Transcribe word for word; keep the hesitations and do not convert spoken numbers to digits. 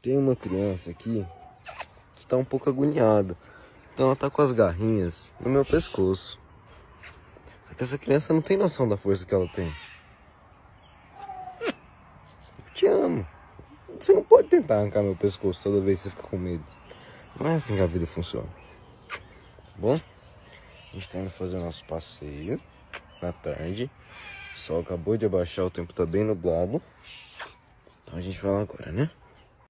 Tem uma criança aqui que tá um pouco agoniada. Então ela tá com as garrinhas no meu pescoço. Porque essa criança não tem noção da força que ela tem. Eu te amo. Você não pode tentar arrancar meu pescoço toda vez que você fica com medo. Não é assim que a vida funciona. Tá bom? A gente tá indo fazer o nosso passeio na tarde. O sol acabou de abaixar, o tempo tá bem nublado. Então a gente vai lá agora, né?